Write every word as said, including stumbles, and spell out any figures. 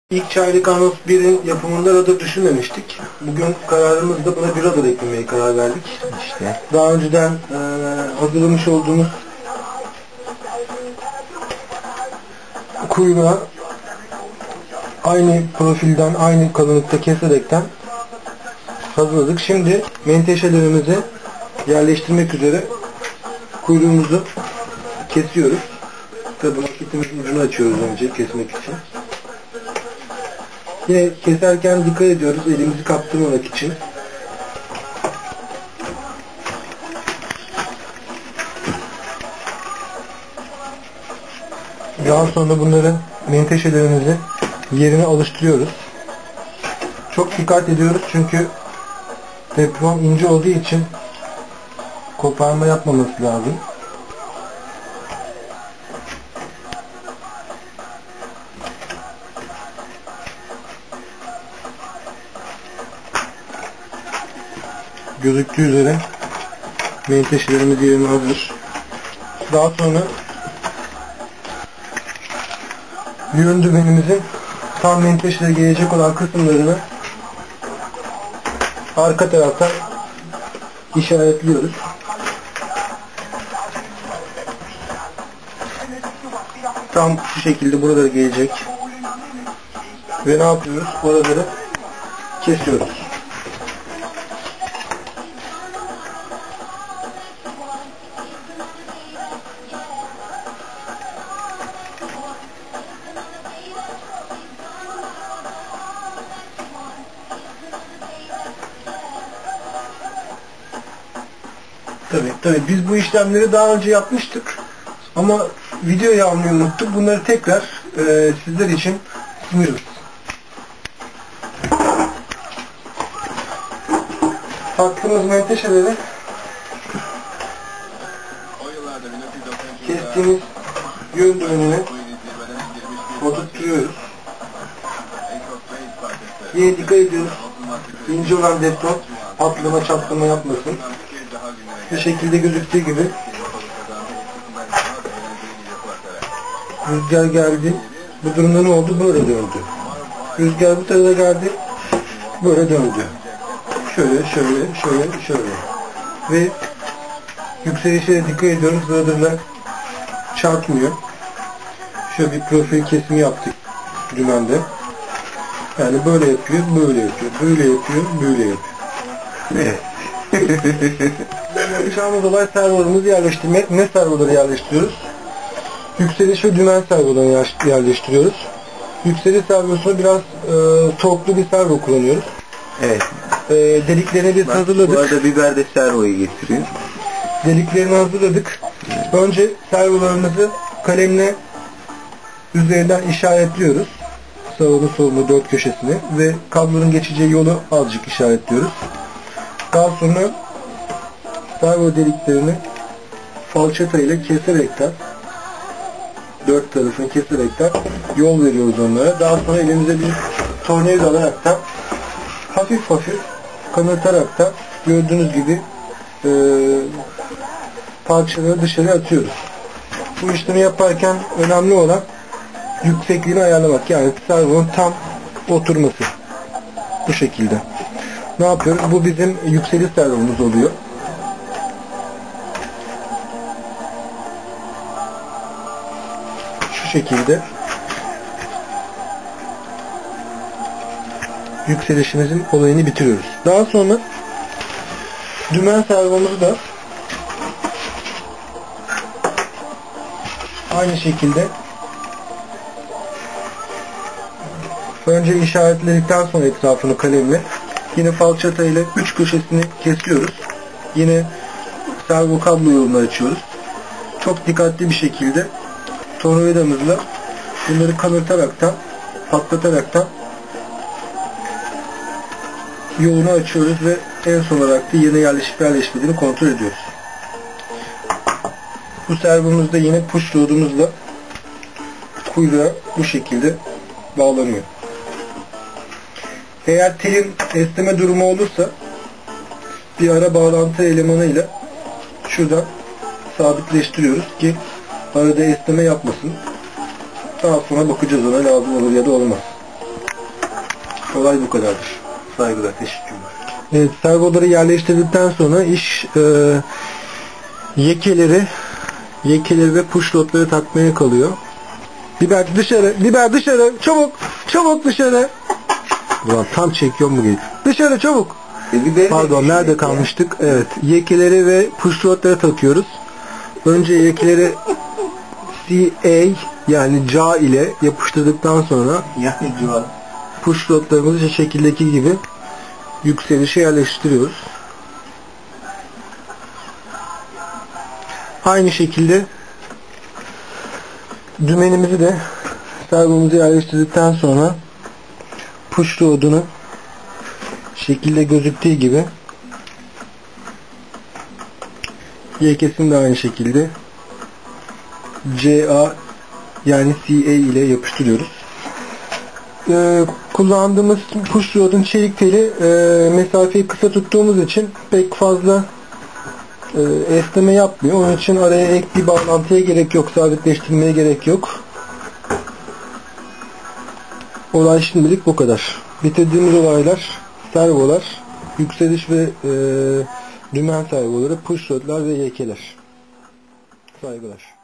İlk çaylık Anos birin yapımında radar düşünmemiştik. Bugün kararımızda buna bir radar eklemeye karar verdik. İşte. Daha önceden e, hazırlamış olduğumuz kuyruğa aynı profilden, aynı kalınlıkta keserekten hazırladık. Şimdi menteşelerimizi yerleştirmek üzere kuyruğumuzu kesiyoruz. Tabii maketimizin ucunu açıyoruz önce kesmek için. Yine keserken dikkat ediyoruz elimizi kaptırmamak için. Daha sonra bunları menteşelerimizi yerine alıştırıyoruz. Çok dikkat ediyoruz çünkü teflon ince olduğu için koparma yapmaması lazım. Gözüktüğü üzere menteşelerimiz yerine hazır. Daha sonra yön dümenimizin tam menteşelere gelecek olan kısımlarını arka taraftan işaretliyoruz. Tam şu şekilde buralara gelecek. Ve ne yapıyoruz? Oraları kesiyoruz. Tabii, tabii biz bu işlemleri daha önce yapmıştık ama videoyu almayı unuttuk. Bunları tekrar e, sizler için sunuyoruz. Taktığımız menteşeleri kestiğimiz yön dümenine oturtuyoruz. Yine dikkat ediyoruz. İnce olan deton patlama çatlama yapmasın. Bu şekilde gözüktüğü gibi rüzgar geldi. Bu durumda ne oldu? Böyle döndü. Rüzgar bu tarafa geldi. Böyle döndü. Şöyle, şöyle, şöyle, şöyle. Ve yükselişe dikkat ediyorum. Radırla çarpmıyor. Şöyle bir profil kesimi yaptık dümende. Yani böyle yapıyor, böyle yapıyor, böyle yapıyor, böyle yapıyor. Evet. Yapacağımız olay servolarımızı yerleştirmek. Ne servoları yerleştiriyoruz? Yükseliş ve dümen servolarını yerleştiriyoruz. Yükseliş servosunu biraz e, torklu bir servo kullanıyoruz. Evet. E, deliklerini biz Bak, hazırladık. Bu arada biber de servoyu getiriyor. Deliklerini hazırladık. Evet. Önce servolarımızı kalemle üzerinden işaretliyoruz. Sağını solunu dört köşesini ve kablonun geçeceği yolu azıcık işaretliyoruz. Daha sonra servo deliklerini falçata ile keserekten dört tarafını keserekten yol veriyoruz onlara. Daha sonra elimize bir tornavida alaraktan hafif hafif kanataraktan gördüğünüz gibi e, parçaları dışarı atıyoruz. Bu işlemi yaparken önemli olan yüksekliğini ayarlamak. Yani servonun tam oturması. Bu şekilde. Ne yapıyoruz? Bu bizim yükseliş servomuz oluyor. Şu şekilde yükselişimizin olayını bitiriyoruz. Daha sonra dümen servomuzu da aynı şekilde önce işaretledikten sonra etrafını kalemle yine falçata ile üç köşesini kesiyoruz. Yine servo kablo yolunu açıyoruz. Çok dikkatli bir şekilde tornavidamızla bunları kanırtaraktan, patlataraktan yolunu açıyoruz ve en son olarak da yerine yerleşip yerleşmediğini kontrol ediyoruz. Bu servomuzda yine push rodumuzla kuyruğa bu şekilde bağlanıyor. Eğer telin esneme durumu olursa bir ara bağlantı elemanıyla şuradan sabitleştiriyoruz ki arada esneme yapmasın. Daha sonra bakacağız ona lazım olur ya da olmaz. Olay bu kadardır. Saygılar, teşekkürler. Evet, servoları yerleştirdikten sonra iş e, yekeleri yekeleri ve push rodları takmaya kalıyor. Biber dışarı, biber dışarı, çabuk, çabuk dışarı. Ulan tam çekiyor mu gibi. Dışarı çabuk. E, Pardon, nerede kalmıştık? Evet, yekeleri ve push rodları takıyoruz. Önce yekeleri C A yani ca ile yapıştırdıktan sonra Yani cual. push rodlarımızı şu şekildeki gibi yükselişe yerleştiriyoruz. Aynı şekilde dümenimizi de servomuzu yerleştirdikten sonra push rodunu şekilde gözüktüğü gibi yekesini de aynı şekilde C A yani C A ile yapıştırıyoruz. Ee, kullandığımız push rodun çelik teli e, mesafeyi kısa tuttuğumuz için pek fazla e, esneme yapmıyor. Onun için araya ek bir bağlantıya gerek yok. Sabitleştirmeye gerek yok. Olay şimdilik bu kadar. Bitirdiğimiz olaylar servolar, yükseliş ve e, dümen servoları, push rodlar ve yekeler. Saygılar.